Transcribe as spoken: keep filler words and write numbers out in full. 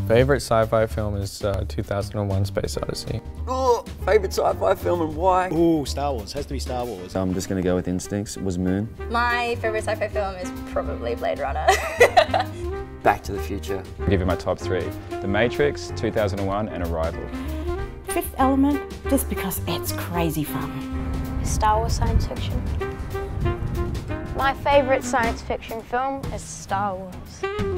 Favorite sci-fi film is uh, two thousand one Space Odyssey. Oh, favorite sci-fi film and why? Ooh, Star Wars. Has to be Star Wars. I'm just gonna go with instincts. It was Moon. My favorite sci-fi film is probably Blade Runner. Back to the Future. I'll give you my top three. The Matrix, two thousand one, and Arrival. Fifth Element, just because it's crazy fun. Star Wars science fiction. My favourite science fiction film is Star Wars.